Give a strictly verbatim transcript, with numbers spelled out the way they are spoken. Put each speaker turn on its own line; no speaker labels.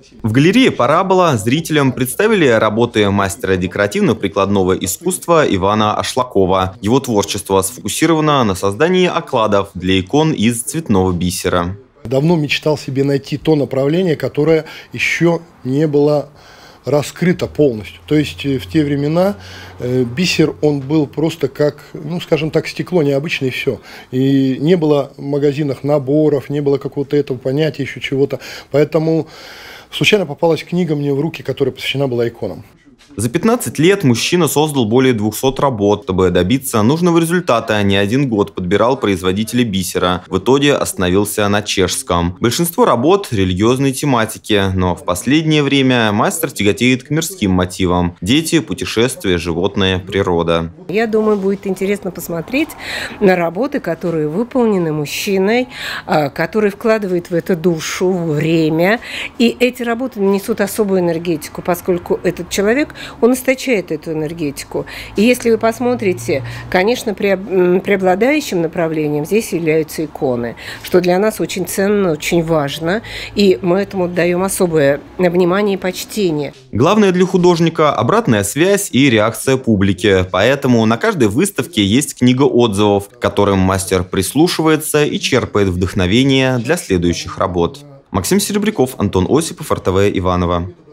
В галерее «Парабола» зрителям представили работы мастера декоративно-прикладного искусства Ивана Ашлакова. Его творчество сфокусировано на создании окладов для икон из цветного бисера.
Давно мечтал себе найти то направление, которое еще не было раскрыто полностью. То есть в те времена э, бисер, он был просто как, ну скажем так, стекло необычное и все. И не было в магазинах наборов, не было какого-то этого понятия, еще чего-то. Поэтому случайно попалась книга мне в руки, которая посвящена была иконам.
За пятнадцать лет мужчина создал более двухсот работ. Чтобы добиться нужного результата, не один год подбирал производителей бисера. В итоге остановился на чешском. Большинство работ религиозной тематики, но в последнее время мастер тяготеет к мирским мотивам. Дети, путешествия, животные, природа.
Я думаю, будет интересно посмотреть на работы, которые выполнены мужчиной, который вкладывает в это душу, время. И эти работы несут особую энергетику, поскольку этот человек, он источает эту энергетику. И если вы посмотрите, конечно, преобладающим направлением здесь являются иконы, что для нас очень ценно, очень важно, и мы этому даем особое внимание и почтение.
Главное для художника – обратная связь и реакция публики. Поэтому на каждой выставке есть книга отзывов, к которым мастер прислушивается и черпает вдохновение для следующих работ. Максим Серебряков, Антон Осипов, эр тэ вэ Иваново.